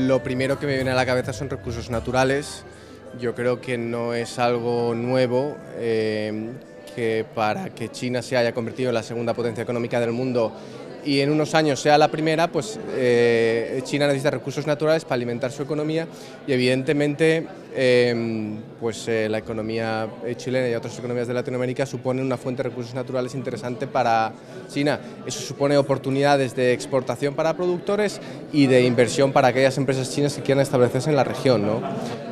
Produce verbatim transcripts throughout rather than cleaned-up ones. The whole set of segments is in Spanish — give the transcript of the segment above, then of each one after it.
Lo primero que me viene a la cabeza son recursos naturales. Yo creo que no es algo nuevo, eh, que para que China se haya convertido en la segunda potencia económica del mundo y en unos años sea la primera, pues eh, China necesita recursos naturales para alimentar su economía y evidentemente eh, pues, eh, la economía chilena y otras economías de Latinoamérica suponen una fuente de recursos naturales interesante para China. Eso supone oportunidades de exportación para productores y de inversión para aquellas empresas chinas que quieran establecerse en la región, ¿no?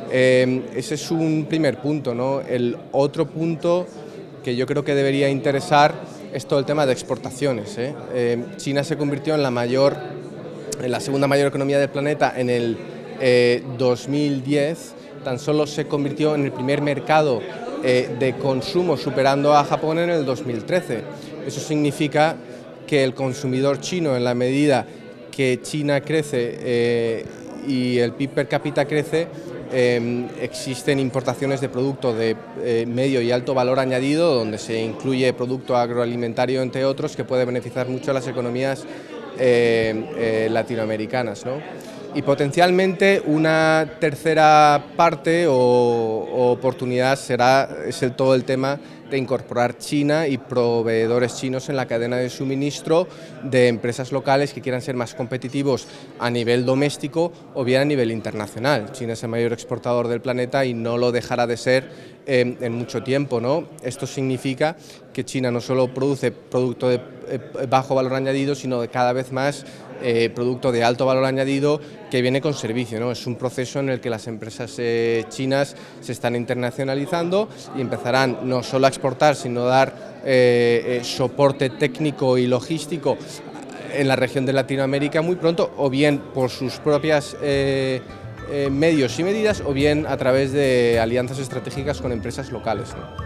Eh, ese es un primer punto, ¿no? El otro punto que yo creo que debería interesar es todo el tema de exportaciones, ¿eh? Eh, China se convirtió en la mayor, en la segunda mayor economía del planeta en el eh, dos mil diez, tan solo se convirtió en el primer mercado eh, de consumo superando a Japón en el dos mil trece. Eso significa que el consumidor chino, en la medida que China crece eh, y el P I B per cápita crece, Eh, existen importaciones de productos de eh, medio y alto valor añadido, donde se incluye producto agroalimentario, entre otros, que puede beneficiar mucho a las economías eh, eh, latinoamericanas, ¿no? Y potencialmente una tercera parte o, o oportunidad será es el, todo el tema de incorporar China y proveedores chinos en la cadena de suministro de empresas locales que quieran ser más competitivos a nivel doméstico o bien a nivel internacional. China es el mayor exportador del planeta y no lo dejará de ser eh, en mucho tiempo, ¿no? Esto significa que China no solo produce producto de eh, bajo valor añadido, sino de cada vez más Eh, producto de alto valor añadido que viene con servicio, ¿no? Es un proceso en el que las empresas eh, chinas se están internacionalizando y empezarán no solo a exportar, sino a dar eh, eh, soporte técnico y logístico en la región de Latinoamérica muy pronto, o bien por sus propias eh, eh, medios y medidas, o bien a través de alianzas estratégicas con empresas locales, ¿no?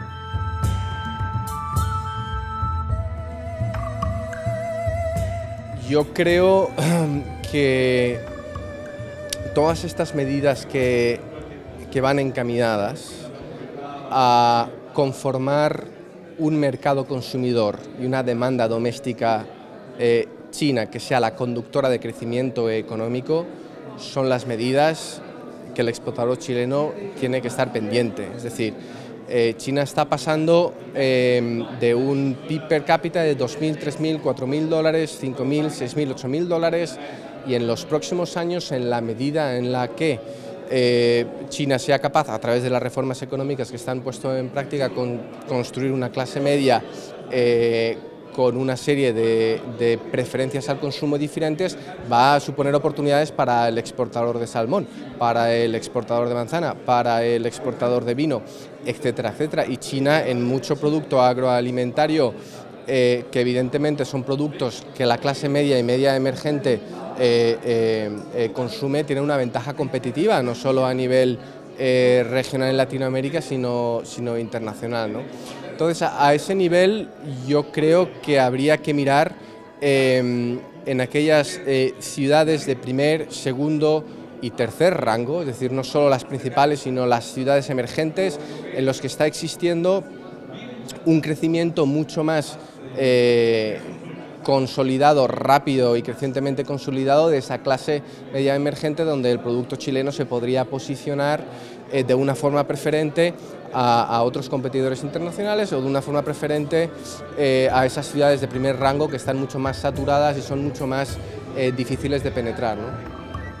Yo creo que todas estas medidas que, que van encaminadas a conformar un mercado consumidor y una demanda doméstica eh, china que sea la conductora de crecimiento económico son las medidas que el exportador chileno tiene que estar pendiente. Es decir, Eh, China está pasando eh, de un P I B per cápita de dos mil, tres mil, cuatro mil dólares, cinco mil, seis mil, ocho mil dólares y en los próximos años, en la medida en la que eh, China sea capaz, a través de las reformas económicas que están puestas en práctica, con construir una clase media eh, con una serie de, de preferencias al consumo diferentes, va a suponer oportunidades para el exportador de salmón, para el exportador de manzana, para el exportador de vino, etcétera, etcétera. Y China, en mucho producto agroalimentario, eh, que evidentemente son productos que la clase media y media emergente eh, eh, eh, consume, tiene una ventaja competitiva, no solo a nivel eh, regional en Latinoamérica, sino, sino internacional, ¿no? Entonces, a, a ese nivel yo creo que habría que mirar eh, en aquellas eh, ciudades de primer, segundo y tercer rango, es decir, no solo las principales, sino las ciudades emergentes, en los que está existiendo un crecimiento mucho más eh, consolidado, rápido y crecientemente consolidado de esa clase media emergente, donde el producto chileno se podría posicionar eh, de una forma preferente a, a otros competidores internacionales o de una forma preferente eh, a esas ciudades de primer rango que están mucho más saturadas y son mucho más eh, difíciles de penetrar, ¿no?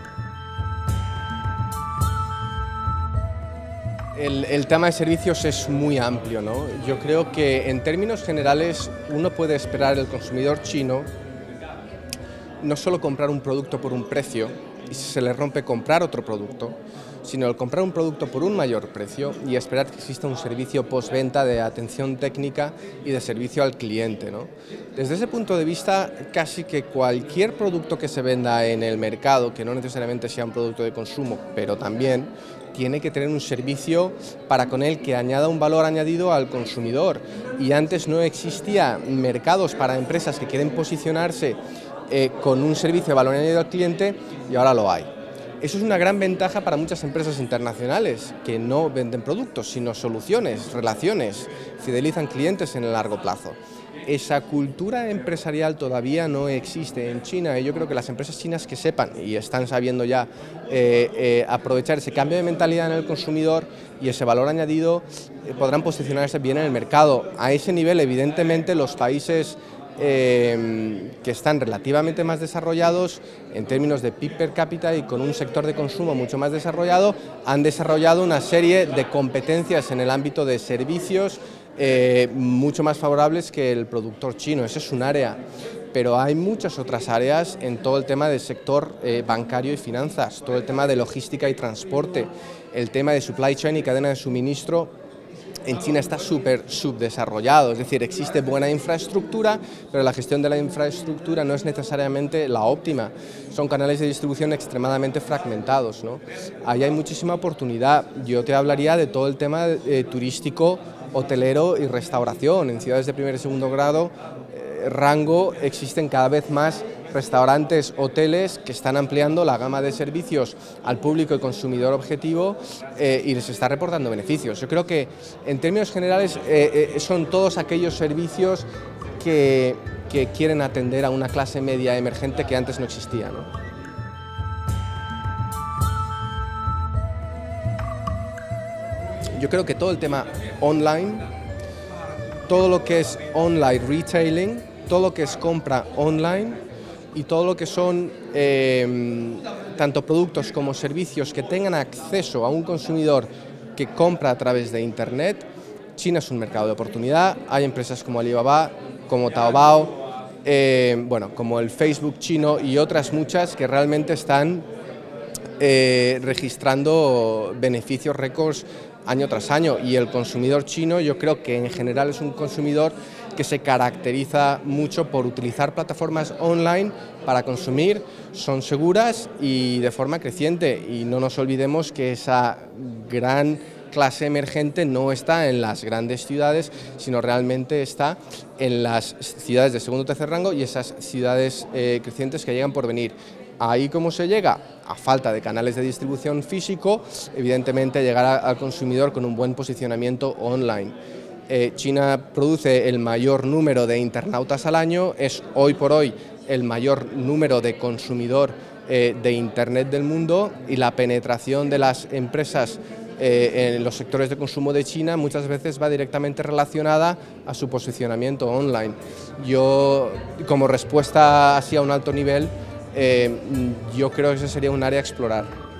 El, el tema de servicios es muy amplio, ¿no? Yo creo que en términos generales uno puede esperar del consumidor chino no solo comprar un producto por un precio y si se le rompe comprar otro producto, sino el comprar un producto por un mayor precio y esperar que exista un servicio postventa de atención técnica y de servicio al cliente, ¿no? Desde ese punto de vista, casi que cualquier producto que se venda en el mercado, que no necesariamente sea un producto de consumo, pero también tiene que tener un servicio para con él que añada un valor añadido al consumidor. Y antes no existía mercados para empresas que quieren posicionarse eh, con un servicio de valor añadido al cliente y ahora lo hay. Eso es una gran ventaja para muchas empresas internacionales que no venden productos, sino soluciones, relaciones, fidelizan clientes en el largo plazo. esa cultura empresarial todavía no existe en China y yo creo que las empresas chinas que sepan y están sabiendo ya eh, eh, aprovechar ese cambio de mentalidad en el consumidor y ese valor añadido eh, podrán posicionarse bien en el mercado. A ese nivel, evidentemente, los países eh, que están relativamente más desarrollados en términos de P I B per cápita y con un sector de consumo mucho más desarrollado, han desarrollado una serie de competencias en el ámbito de servicios Eh, mucho más favorables que el productor chino. Ese es un área, pero hay muchas otras áreas en todo el tema del sector eh, bancario y finanzas, todo el tema de logística y transporte, el tema de supply chain y cadena de suministro. En China está súper subdesarrollado, es decir, existe buena infraestructura, pero la gestión de la infraestructura no es necesariamente la óptima. Son canales de distribución extremadamente fragmentados, ¿no? Ahí hay muchísima oportunidad. Yo te hablaría de todo el tema eh, turístico, hotelero y restauración. En ciudades de primer y segundo grado, eh, rango, existen cada vez más restaurantes, hoteles que están ampliando la gama de servicios al público y consumidor objetivo eh, y les está reportando beneficios. Yo creo que en términos generales eh, eh, son todos aquellos servicios que, que quieren atender a una clase media emergente que antes no existía, ¿no? Yo creo que todo el tema online, todo lo que es online retailing, todo lo que es compra online y todo lo que son eh, tanto productos como servicios que tengan acceso a un consumidor que compra a través de Internet, China es un mercado de oportunidad. Hay empresas como Alibaba, como Taobao, eh, bueno, como el Facebook chino y otras muchas que realmente están eh, registrando beneficios récords año tras año, y el consumidor chino yo creo que en general es un consumidor que se caracteriza mucho por utilizar plataformas online para consumir, son seguras y de forma creciente, y no nos olvidemos que esa gran clase emergente no está en las grandes ciudades, sino realmente está en las ciudades de segundo o tercer rango y esas ciudades eh, crecientes que llegan por venir. Ahí, ¿cómo se llega? A falta de canales de distribución físico, evidentemente llegar a, al consumidor con un buen posicionamiento online. Eh, China produce el mayor número de internautas al año, es hoy por hoy el mayor número de consumidor eh, de Internet del mundo, y la penetración de las empresas eh, en los sectores de consumo de China muchas veces va directamente relacionada a su posicionamiento online. Yo, como respuesta así a un alto nivel, Eh, yo creo que ese sería un área a explorar.